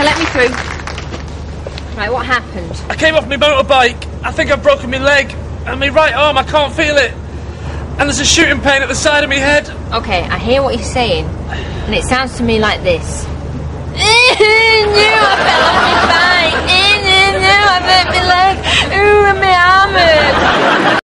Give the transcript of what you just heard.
OK, let me through. Right, what happened? I came off my motorbike. I think I've broken my leg. And my right arm, I can't feel it. And there's a shooting pain at the side of my head. OK, I hear what you're saying. And it sounds to me like this.